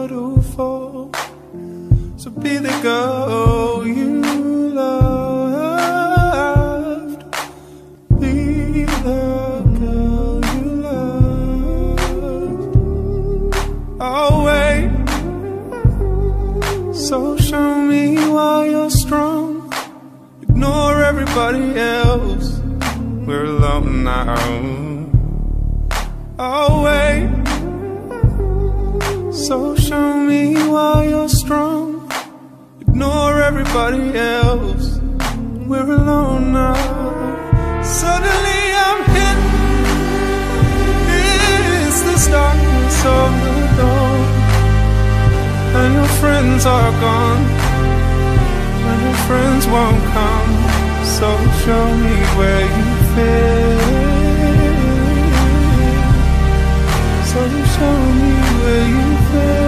waterfall. So be the girl you loved. Be the girl you loved. I'll wait. So show me why you're strong. Ignore everybody else. We're alone now. I'll wait. So show me why you're strong. Ignore everybody else. We're alone now. Suddenly I'm hit. It's this darkness of the dawn, and your friends are gone, and your friends won't come. So show me where you fit. So show me where you fit.